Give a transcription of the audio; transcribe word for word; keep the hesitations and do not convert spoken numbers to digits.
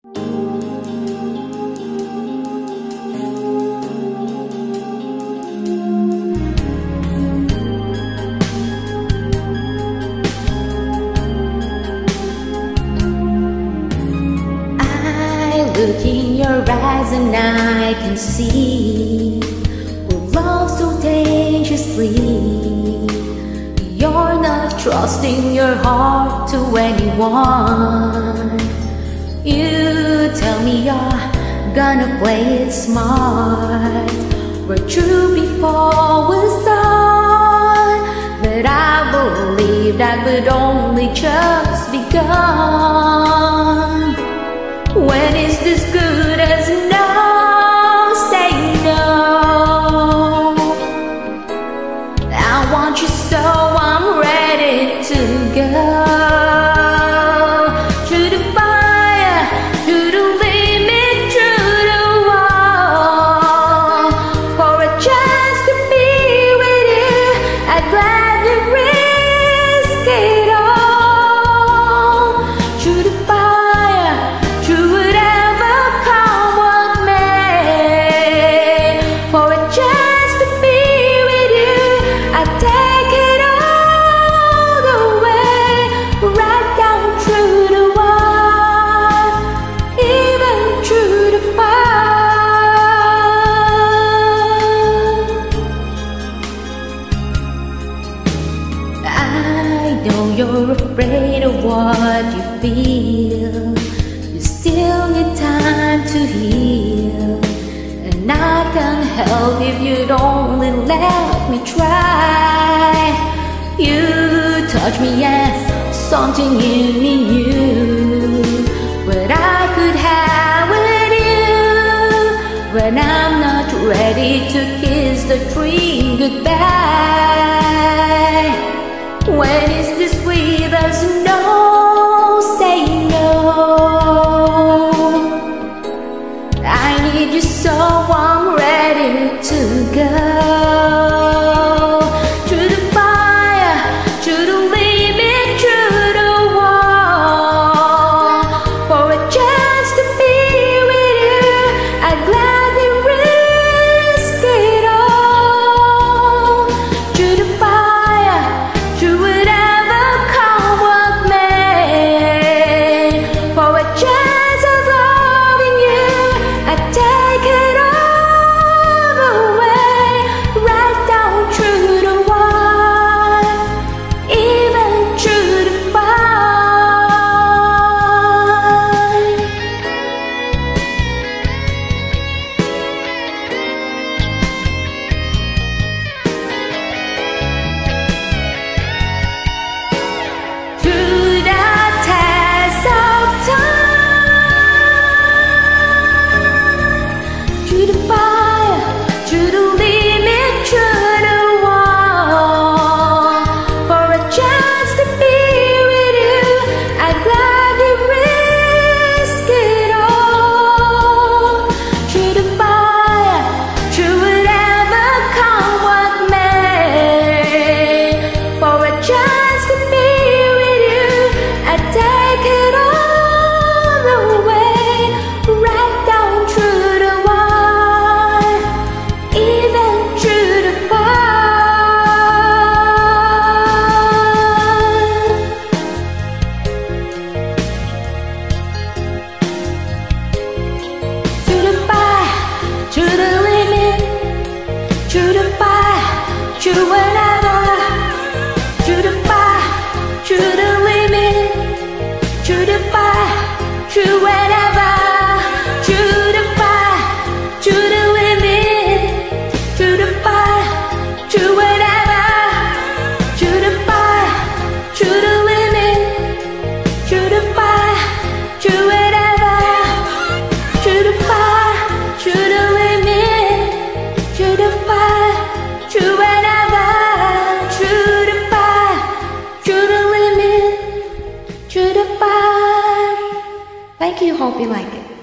Look in your eyes and I can see we're love so dangerously. You're not trusting your heart to anyone. You tell me you're gonna play it smart. We're true before we start, but I believe that we'd only just begun. When is this good as no? Say no. I want you so I'm ready to go. To the fire, to the limit, to the wall. For a chance to be with you, I'd gladly risk it all. To the fire, to whatever come what may. For a chance to be with you, I take it all the way, right down through the wall, even through the fire. I know you're afraid of what you feel. You still need time to heal, and I can help if you'd only let me try. You touch me and something in me new, what I could have with you. When I'm not ready to kiss the tree goodbye. When is this with us? No, say no. I need you so I'm ready to go. To the fire, to the limit, to the wall. For a chance to be with you, I'd gladly risk it all. To the fire, to whatever come what may. For a chance of loving you, I take it all the way, right down through the wall, even through the fire. Through the test of time, to the fire, to the limit, to the wall. For a chance to be with you, I'd gladly risk it all. To the fire, to whatever come what may. For a chance to be with you, I'd take it all the way, right down through the wall, even through the fire. To the fire, to the limit, to the fire, to whatever. To the fire, to the limit, to the fire, to whatever. To the fire, to the limit, to the fire, to whatever. To the fire, to the limit, to the fire, to whatever. To the fire, to the limit, to the fire, to whatever. To the fire, to the limit, to the fire. Thank you, hope you like it.